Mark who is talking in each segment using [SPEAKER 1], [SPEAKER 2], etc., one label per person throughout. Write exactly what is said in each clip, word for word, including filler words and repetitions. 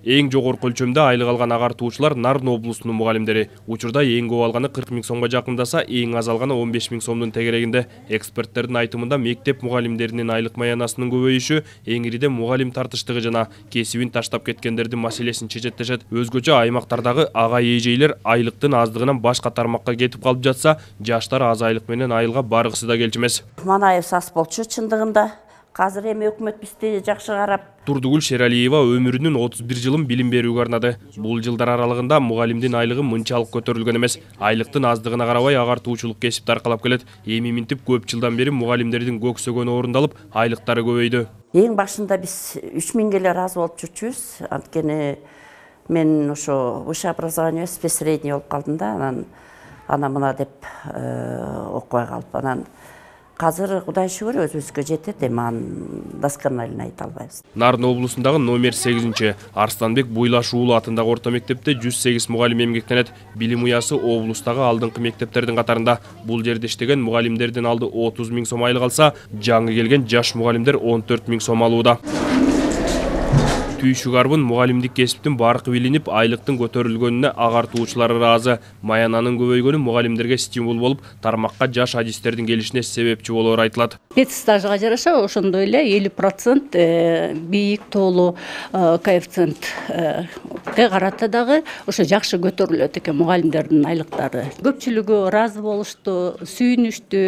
[SPEAKER 1] Эң жогорку өлчөмдө айлык алган агартуучулар Нарын облусунун мугалимдери. Учурда эң көп алганы кырк миң сомго жакындаса, эң аз алганы он беш миң сомдун тегерегинде. Эксперттердин айтымында мектеп мугалимдеринин айлык маянасынын көбөйүшү эңириде мугалим тартыштыгы жана кесибин таштап кеткендердин маселесин чечеттешет. Өзгөчө аймактардагы ага эжейлер айлыктын аздыгынан башка тармакка кетип калып жатса, жаштар аз айлык менен айылга баргысы да келчү эмес.
[SPEAKER 2] Манаев аз болчу чындыгында. Қазір эми өкмөт бизди жакшы карап.
[SPEAKER 1] Турдугүл Шералиева өмүрүнүн отуз бир жылын билим берүүгө арнады. Бул жылдар аралыгында мугалимдин айлыгы мынчалык көтөрүлгөн эмес. Айлыктын аздыгына карабай агартуучулук кесипти аркалап келет. Эми минтип көп жылдан бери мугалимдердин көксөгөнү орундалып, айлыктары көбөйдү.
[SPEAKER 2] Эң башында биз үч миңге эле разы болуп жүрчүбүз. Анткени мен ошо высшее образование спецсредний болуп калдым да, анан ана мына деп окубай калып, анан Қазір Құдай шүгүр өзүбүзгө жетет, эми аны досконально айта албайбыз.
[SPEAKER 1] Нарын облусундагы номер сегизинчи Арстанбек Буйлаш уулу атындагы орто мектепте жүз сегиз мугалим эмгектенет. Билим уясы облустагы алдыңкы мектептердин катарында. Бул жерде иштеген мугалимдердин алды отуз миң сом айлык алса, жаңы келген жаш мугалимдер он төрт миң сом алууда. Түйшүк арбын мугалимдик кесиптин баркы билинип, айлыктын көтөрүлгөнүнө агартуучулар ыраазы. Маянанын көбөйгөнү мугалимдерге стимул болуп, тармакка жаш адистердин келишине себепчи болоору айтылат.
[SPEAKER 3] Педстажга жараша ошондой эле элүү процент бийик тоолуу коэффициентке карата дагы ошо жакшы көтөрүлөт экен мугалимдердин айлыктары. Көпчүлүгү ыраазы болушту, сүйүнүштү.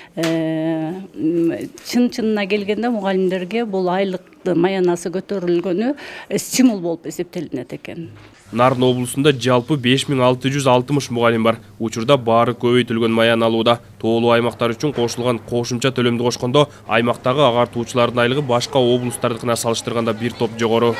[SPEAKER 3] Чын-чынына келгенде мугалимдерге бул айлык маянасы көтөрүлгөнү стимул болуп эсептелинет экен.
[SPEAKER 1] Нарын облусунда жалпы беш миң алты жүз алтымыш мугалим бар. Учурда баары көбөйтүлгөн маян алууда. Тоолуу аймактар үчүн кошулган кошумча төлөмдү кошкондо, аймактагы агартуучулардын айлыгы башка облустардыкына салыштырганда бир топ жогору.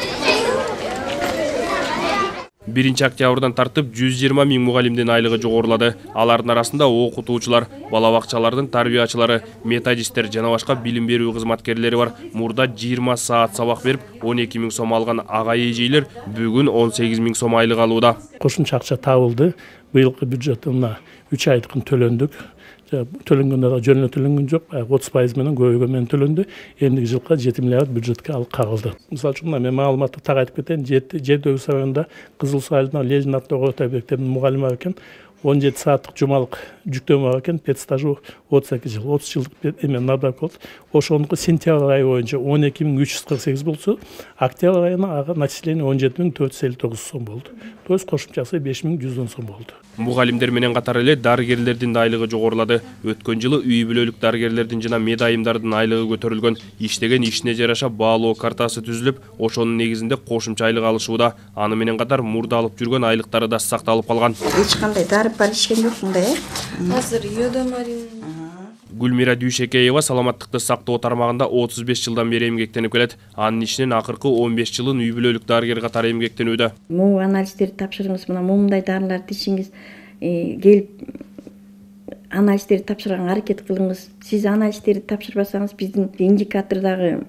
[SPEAKER 1] биринчи октябрдан тартып жүз жыйырма миң мугалимдин айлыгы жогорулады. Алардын арасында окутуучулар, бала бакчалардын тарбиячылары, методисттер жана башка билим берүү кызматкерлери бар. Мурда жыйырма саат сабак берип, он эки миң сом алган ага эжейлер бүгүн он сегиз миң сом айлык алууда.
[SPEAKER 4] Кошумча акча табылды. Быйылкы бюджетына үч айдыкын төлөндүк. Төлөнгөндө да жөнүнө төлөнгөн жок, отуз пайыз менен көбөйгөн менен төлөндү. Эндиги жылга жети миллиард бюджетке алып кагылды. Мисалы үчүн мен маалыматты так айтып кетейин, Жети-Өгүз районунда Кызыл Суу айылында Ленин аттуу орто мектептин мугалими бар экен. он жети сааттык жумалык жүктөмө бар экен, педстажы отуз эки жыл, отуз жылдык эме набрак болду. Ошонуку сентябрь айы боюнча он эки миң үч жүз кырк сегиз болсо, октябрь айына ага начисление он жети миң төрт жүз элүү тогуз сом болду. То есть кошумчасы беш миң жүз он сом болду.
[SPEAKER 1] Мугалимдер менен катар эле дарыгерлердин да айлыгы жогорулады. Өткөн жылы үй бүлөлүк дарыгерлердин жана медайымдардын айлыгы көтөрүлгөн. Иштеген ишине жараша баалоо картасы түзүлүп, ошонун негизинде кошумча айлык алышууда. Аны менен катар мурда алып жүргөн айлыктары да сакталып калган.
[SPEAKER 2] Эч кандай дарып бар ишкен жоксуң да, э?
[SPEAKER 5] Азыр йодомарин.
[SPEAKER 1] Гүлмира Дүйшекеева саламаттыкты сактоо тармагында отуз беш жылдан бери эмгектенип келет. Анын ичинен акыркы он беш жылын үй бүлөлүк дарыгер катары эмгектенүүдө.
[SPEAKER 6] Муу анализдерди тапшырыңыз, мына мумундай дарыларды ичиңиз, келип анализдерди тапшырганга аракет кылыңыз. Сиз анализдерди тапшырбасаңыз, биздин индикатор дагы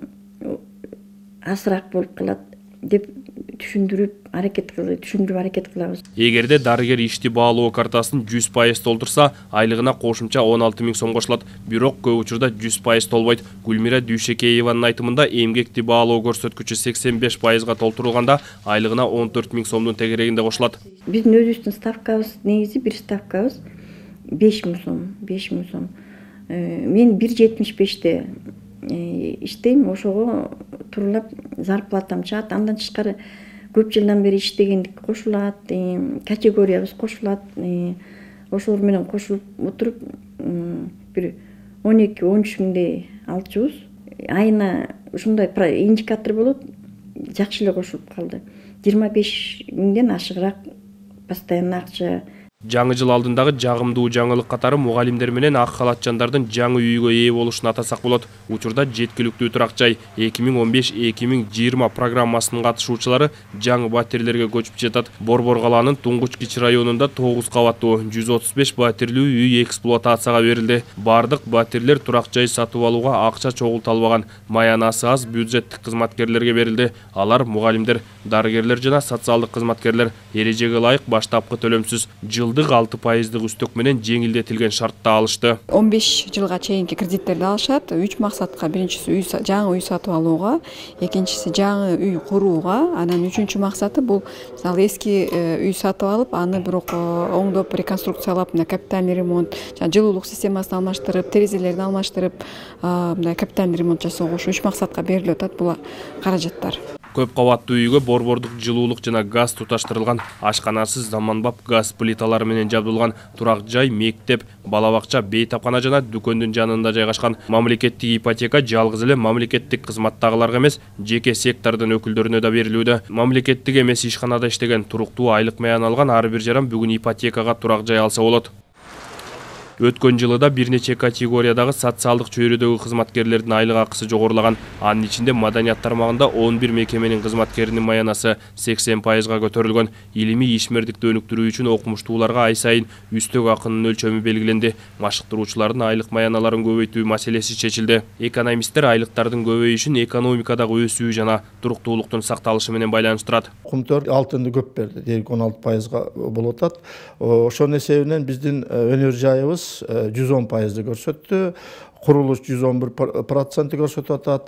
[SPEAKER 6] азыраак болуп калат деп түшүндүрүп аракет кылып, түшүндүрүп аракет кылабыз.
[SPEAKER 1] Эгерде дарыгер ишти баалоо картасын жүз пайыз толтурса, айлыгына кошумча он алты миң сом кошулат. Бирок көп учурда жүз пайыз толбойт. Гүлмира Дүйшекееванын айтымында эмгекти баалоо көрсөткүчү сексен беш пайызга толтурулганда, айлыгына он төрт миң сомдун тегерегинде кошулат.
[SPEAKER 6] Биздин өзүбүздүн ставкабыз негизи бир ставкабыз беш миң сом, беш миң сом. Мен бир жетимиш беште иштейм, ошого турулап зарплатам чыгат. Андан тышкары көп жылдан бери иштегендик кошулат, категориябыз кошулат. Ошолор менен кошулуп отуруп бир он эки он үч миңдей алчубуз. Айына ушундай индикатор болот, жакшы эле кошулуп калды. жыйырма беш миңден ашыгыраак постоянно акча.
[SPEAKER 1] Жаңы жыл алдындагы жагымдуу жаңылык катары мугалимдер менен ак халатчандардын жаңы үйгө ээ болушун атасак болот. Учурда жеткиликтүү турак жай эки миң он беш эки миң жыйырма программасынын катышуучулары жаңы батирлерге көчүп жатат. Борбор калаанын Туңгуч Кичи районунда тогуз кабаттуу жүз отуз беш батирлүү үй эксплуатацияга берилди. Бардык батирлер турак жай сатып алууга акча чогулта албаган. Маянасы аз бюджеттик кызматкерлерге берилди. Алар мугалимдер. дарыгерлер жана социалдык кызматкерлер эрежеге ылайык баштапкы төлөмсүз жылдык алты пайыздык үстөк менен жеңилдетилген шартта алышты.
[SPEAKER 5] он беш жылга чейинки кредиттерди алышат. үч максатка: биринчиси үй жаңы үй сатып алууга, экинчиси жаңы үй курууга, анан үчүнчү максаты бул мисалы эски үй сатып алып, аны бирок оңдоп реконструкциялап, мына капитальный ремонт, жана жылуулук системасын алмаштырып, терезелерди алмаштырып, мындай капитальный ремонт жасоого ушу үч максатка берилип атат бул каражаттар.
[SPEAKER 1] Көп кабаттуу үйгө борбордук жылуулук жана газ туташтырылган, ашканасы заманбап газ плиталары менен жабдылган турак жай, мектеп, бала бакча, бейтапкана жана дүкөндүн жанында жайгашкан. Мамлекеттик ипотека жалгыз эле мамлекеттик кызматтагыларга эмес, жеке сектордун өкүлдөрүнө да берилүүдө. Мамлекеттик эмес ишканада иштеген, туруктуу айлык маян алган ар бир жаран бүгүн ипотекага турак жай алса болот. Өткөн жылы да бир нече категориядагы социалдык чөйрөдөгү кызматкерлердин айлык акысы жогорулаган. Анын ичинде маданият тармагында он бир мекеменин кызматкеринин маянасы сексен пайызга көтөрүлгөн. Илимий ишмердикти өнүктүрүү үчүн окумуштууларга ай сайын үстөк акынын өлчөмү белгиленди. Машыктыруучулардын айлык маяналарын көбөйтүү маселеси чечилди. Экономисттер айлыктардын көбөйүшүн экономикадагы өсүү жана туруктуулуктун сакталышы менен байланыштырат.
[SPEAKER 7] Кумтөр алтынды көп берди, дээрлик он алты пайызга болуп атат. Ошонун эсебинен биздин өнөр жайыбыз жүз он пайызды көрсөттү. Курулуш жүз он бир процентти көрсөтүп атат.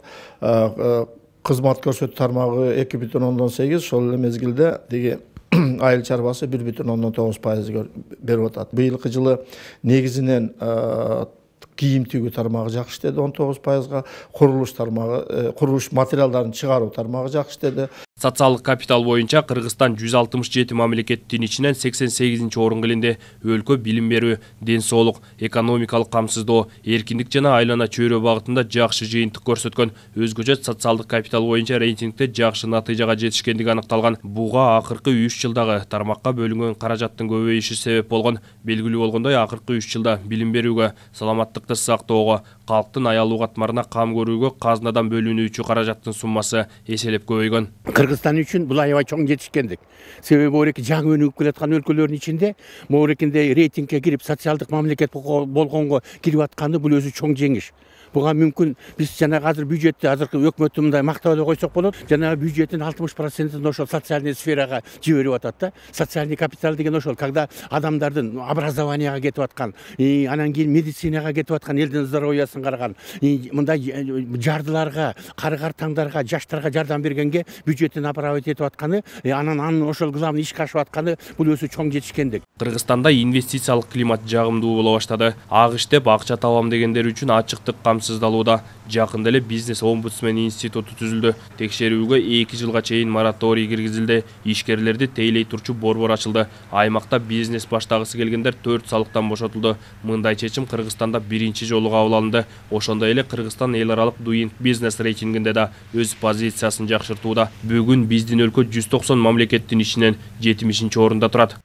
[SPEAKER 7] Кызмат көрсөтүү тармагы эки бүтүн ондон сегиз, ошол эле мезгилде деги айыл чарбасы бир бүтүн ондон тогуз пайыз берип атат. Быйылкы жылы негизинен кийим тигүү тармагы жакшы иштеди он тогуз пайызга, курулуш тармагы, курулуш материалдарын чыгаруу тармагы жакшы иштеди.
[SPEAKER 1] Социалдык капитал боюнча Кыргызстан жүз алтымыш жети мамлекеттин ичинен сексен сегизинчи орунга илинди. Өлкө билим берүү, ден соолук, экономикалык камсыздоо, эркиндик жана айлана чөйрө багытында жакшы жыйынтык көрсөткөн. Өзгөчө социалдык капитал боюнча рейтингде жакшы натыйжага жетишкендиги аныкталган. Буга акыркы үч жылдагы тармакка бөлүнгөн каражаттын көбөйүшү себеп болгон. Белгилүү болгондой, акыркы үч жылда билим берүүгө, саламаттыкты сактоого, калктын аялуу катмарына кам көрүүгө казынадан бөлүнүүчү каражаттын суммасы эселеп көбөйгөн.
[SPEAKER 8] Кыргызстан үчүн бул аябай чоң жетишкендик. Себеби бөреки жаңы өнүгүп келаткан өлкөлөрдүн ичинде морекинде рейтингге кирип социалдык мамлекет болгонго кирип атканы бул өзү чоң жеңиш. Буга мүмкүн биз жана азыр бюджетти азыркы өкмөттү мындай мактап эле койсок болот. Жана бюджеттин алтымыш процентин ошол социальный сферага жиберип атат да. Социальный капитал деген ошол, когда адамдардын образованияга кетип аткан, анан кийин медицинага кетип аткан, элдин здоровьясын караган, мындай жардыларга, карыгартаңдарга, жаштарга жардам бергенге бюджеттин направить этип атканы, анан анын ошол главный ишке ашып атканы бул өзү чоң жетишкендик.
[SPEAKER 1] Кыргызстанда инвестициялык климат жагымдуу боло баштады. Ак иштеп акча табам дегендер үчүн ачыктык камсыздалууда. Жакында эле бизнес омбудсмен институту түзүлдү. Текшерүүгө эки жылга чейин мораторий киргизилди. Ишкерлерди тейлей турчу борбор ачылды. Аймакта бизнес баштагысы келгендер төрт салыктан бошотулду. Мындай чечим Кыргызстанда биринчи жолу кабыл алынды. Ошондой эле Кыргызстан эл аралык Doing Business рейтингинде да өз позициясын жакшыртууда. Бүгүн биздин өлкө жүз токсон мамлекеттин ичинен жетимишинчи орунда турат.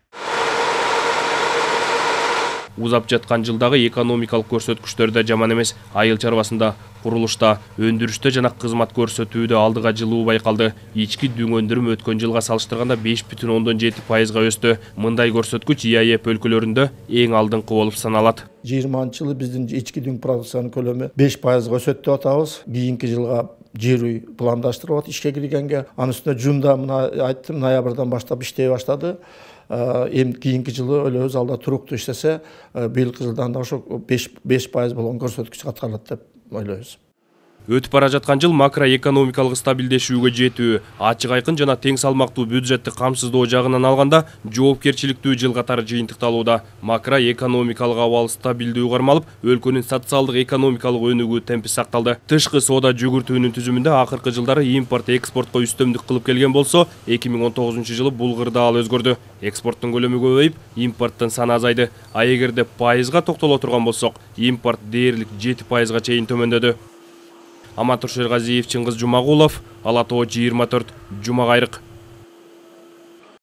[SPEAKER 1] Узап жаткан жылдагы экономикалык көрсөткүчтөр да жаман эмес. Айыл чарбасында, курулушта, өндүрүштө жана кызмат көрсөтүүдө алдыга жылуу байкалды. Ички дүң өндүрүм өткөн жылга салыштырганда беш бүтүн ондон жети пайызга өстү. Мындай көрсөткүч ИАЭП өлкөлөрүндө эң алдыңкы болуп саналат.
[SPEAKER 7] жыйырманчы жылы биздин ички дүң продукциянын көлөмү беш пайызга өсөт деп атабыз. Кийинки жылга жер үй пландаштырып атат ишке киргенге. Анын үстүнө жунда мына айттым, ноябрдан баштап иштей баштады. Эми кийинки жылы эле өз алда туруктуу иштесе, быйылкы жылдан да ошо беш пайыз болгон көрсөткүч каткарылат деп ойлойбуз.
[SPEAKER 1] Өтүп бара жаткан жыл макроэкономикалык стабилдешүүгө жетүү, ачык айкын жана тең салмактуу бюджетти камсыздоо жагынан алганда жоопкерчиликтүү жыл катары жыйынтыкталууда. Макроэкономикалык абал стабилдүү кармалып, өлкөнүн социалдык экономикалык өнүгүү темпи сакталды. Тышкы соода жүгүртүүнүн түзүмүндө акыркы жылдары импорт экспортко үстөмдүк кылып келген болсо, эки миң он тогузунчу жылы бул кырда ал өзгөрдү. Экспорттун көлөмү көбөйүп, импорттун саны азайды. А эгерде пайызга токтоло турган болсок, импорт дээрлик жети пайызга чейин төмөндөдү. Аматур Шерғазиев, Чыңгыз Жумагулов, Ала Тоо жыйырма төрт, Жума Кайрык.